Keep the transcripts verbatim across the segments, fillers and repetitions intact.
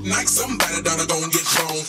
Like somebody that I gon' get wrong.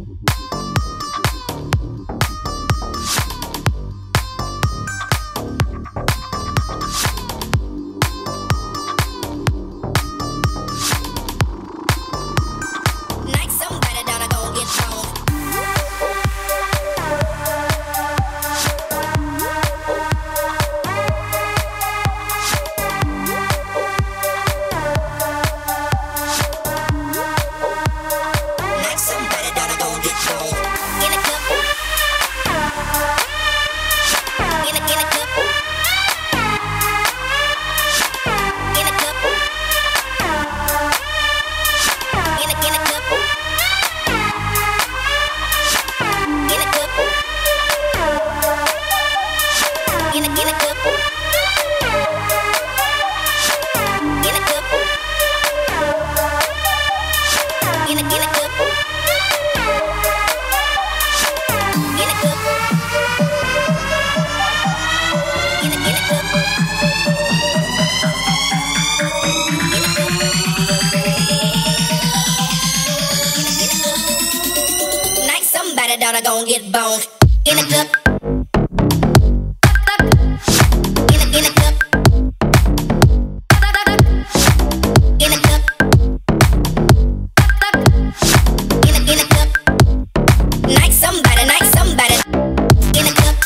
That I gon' get boned in a cup. In a, in a cup. In a cup. In a, in a cup. Like somebody, like somebody. In a cup.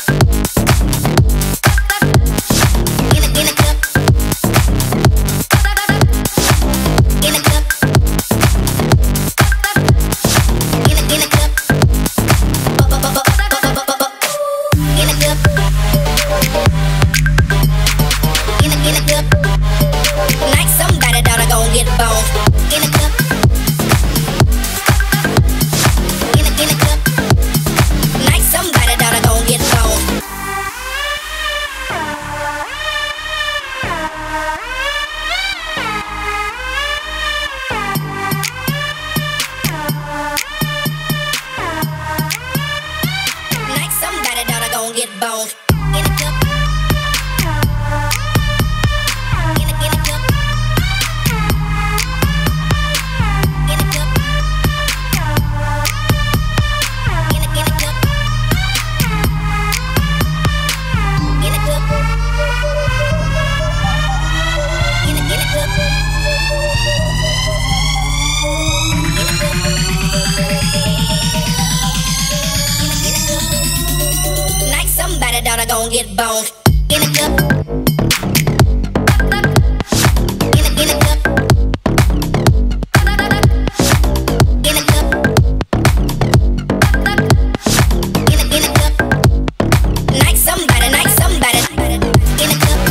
In a, in a cup. In a cup. In a, in a cup. Like somebody that I gon' get boned in a cup. In a, in a cup. Like somebody that I gon' get boned. Like somebody that I gon' get boned in a cup. Like somebody that I gon' get boned in a cup. In a, in a cup. In a cup. In a, in a cup. Like somebody, like somebody. In a cup.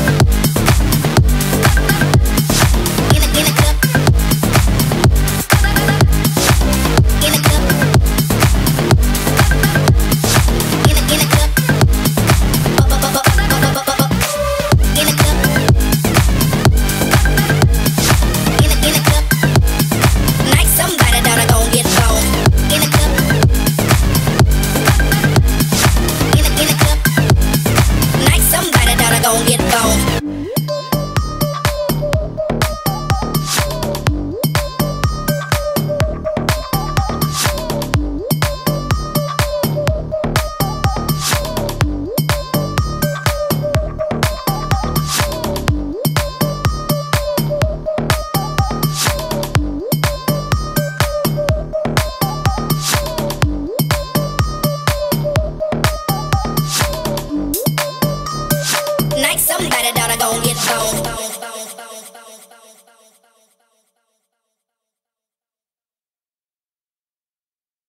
In a, in a cup. In a cup. In a, in a cup. In a cup. In a, in a cup. Like somebody that I gon' get boned in a cup. In a, in a cup. Like somebody that I gon' get boned. Like somebody that I gon' get boned.